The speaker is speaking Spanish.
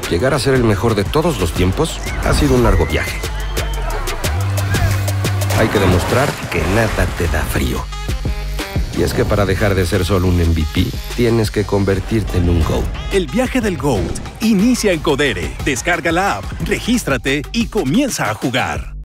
Llegar a ser el mejor de todos los tiempos ha sido un largo viaje. Hay que demostrar que nada te da frío. Y es que para dejar de ser solo un MVP, tienes que convertirte en un GOAT. El viaje del GOAT inicia en Codere. Descarga la app, regístrate y comienza a jugar.